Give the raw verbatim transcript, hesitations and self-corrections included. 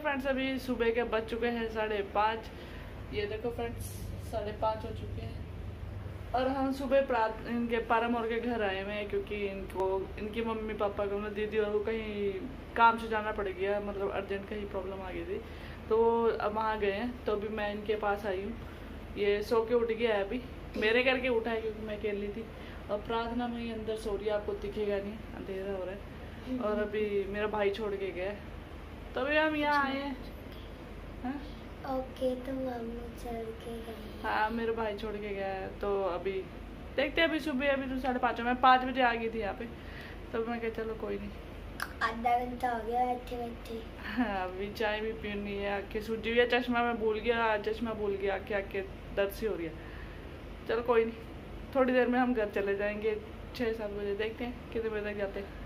Friends, अभी सुबह के बज चुके हैं साढ़े पाँच। ये देखो फ्रेंड्स, साढ़े पाँच हो चुके हैं और हम सुबह प्रात इनके पारम और के घर आए हुए हैं क्योंकि इनको इनकी मम्मी पापा को ना दीदी और वो कहीं काम से जाना पड़ गया, मतलब अर्जेंट कहीं प्रॉब्लम आ गई थी तो अब वहाँ गए हैं। तो अभी मैं इनके पास आई हूँ। ये सो के उठ गया है, अभी मेरे करके उठा है क्योंकि मैं अकेली थी। और प्रार्थना में ही अंदर सो रही है, आपको दिखेगा नहीं, अंधेरा हो रहा है। और अभी मेरा भाई छोड़ के गया है तो अभी हम यहाँ आए हैं। हाँ? ओके, तो मम्मी छोड़ के गई। हाँ, मेरा भाई छोड़ के गया है तो अभी देखते हैं। अभी सुबह अभी तो साढ़े पाँच, मैं पाँच बजे आ गई थी यहाँ पे, तो मैं कहा चलो कोई नहीं, आधा घंटा हो गया बैठे बैठे। हाँ, अभी चाय भी पीनी है। आँखें सूजी हुई है, चश्मा मैं भूल गया, चश्मा भूल गया, आँखें आँखें दर्द सी हो रही है। चलो कोई नहीं, थोड़ी देर में हम घर चले जाएंगे, छः सात बजे। देखते हैं कितने बजे तक जाते हैं।